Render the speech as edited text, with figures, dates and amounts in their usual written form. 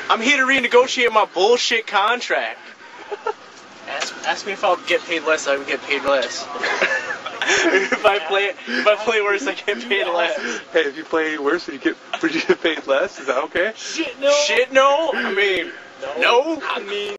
I'm here to renegotiate my bullshit contract. Ask me if I'll get paid less, I would get paid less. If I play worse, I get paid less. Hey, if you play worse, would you get paid less? Is that okay? Shit, no. Shit, no? I mean, no. I mean...